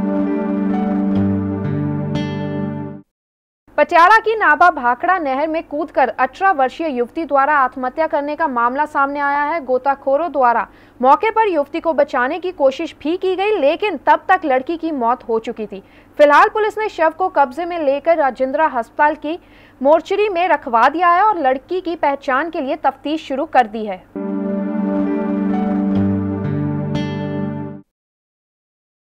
पटियाला की नाबा भाखड़ा नहर में कूदकर 18 वर्षीय युवती द्वारा आत्महत्या करने का मामला सामने आया है। गोताखोरों द्वारा मौके पर युवती को बचाने की कोशिश भी की गई, लेकिन तब तक लड़की की मौत हो चुकी थी। फिलहाल पुलिस ने शव को कब्जे में लेकर राजेंद्रा अस्पताल की मोर्चरी में रखवा दिया है और लड़की की पहचान के लिए तफ्तीश शुरू कर दी है।